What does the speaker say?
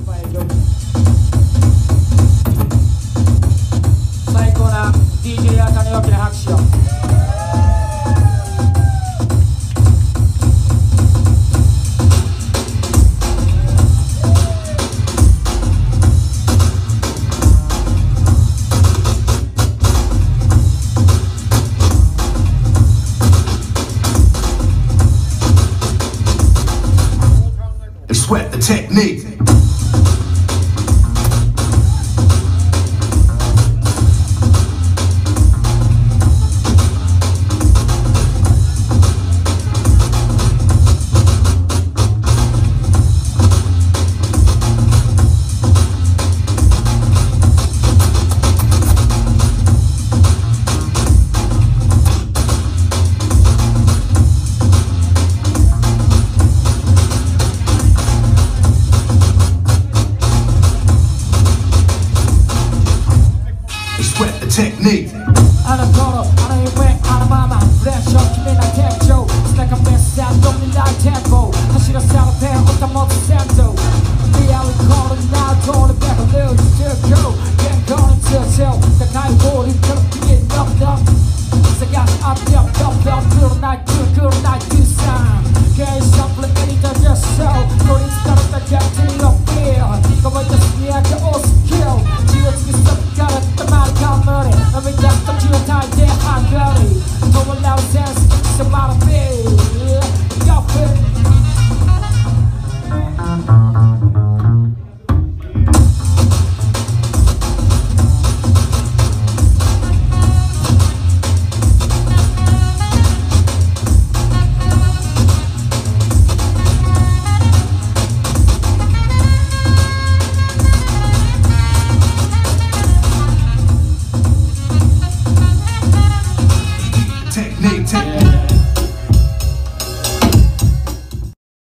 最高な DJ あかね大きな拍手を。 Sweat the technique. Sweat the technique. あの頃、あの夢、あのままフレッシュを決めない天井砂がメッセージドミナイテンポ走らせるペンを保つ先頭リアルコールなどのベッドルーズto go 健康に通じる高いボールからピエンノップノップ探し当てよドップドップクールナイトクールナイトサンケースサンプルエリートジャスト乗りつかれたキャプテンのフィール乾いたスニアが押すキル血をつけさっから黙りかむり飲み出す時を焚いてハングリー止まらうセンス迫るフィールヨップ Technique, technique.